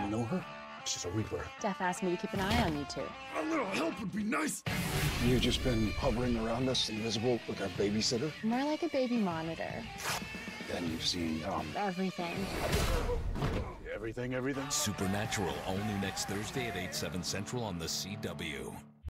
know her? She's a Reaper. Def asked me to keep an eye on you two. A little help would be nice. You've just been hovering around us, invisible, like a babysitter? More like a baby monitor. Then you've seen, Everything. Everything? Supernatural, all new next Thursday at 8/7 Central on the CW.